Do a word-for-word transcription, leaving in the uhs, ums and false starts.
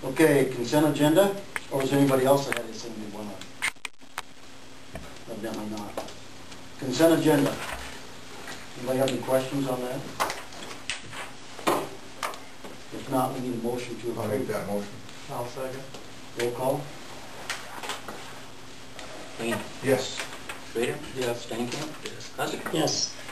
Okay, consent agenda, or is there anybody else that had anything they want to? Evidently not. Consent agenda. Anybody have any questions on that? If not, we need a motion to I'll make approve. that motion. I'll second. Roll call? Kane, Yes. Schrader, Yes. Stankham, Yes. Hussey. Yes.